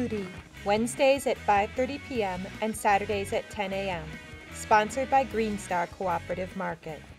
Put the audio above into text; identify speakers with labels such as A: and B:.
A: Foodie, Wednesdays at 5:30 p.m. and Saturdays at 10 a.m. Sponsored by Green Star Cooperative Market.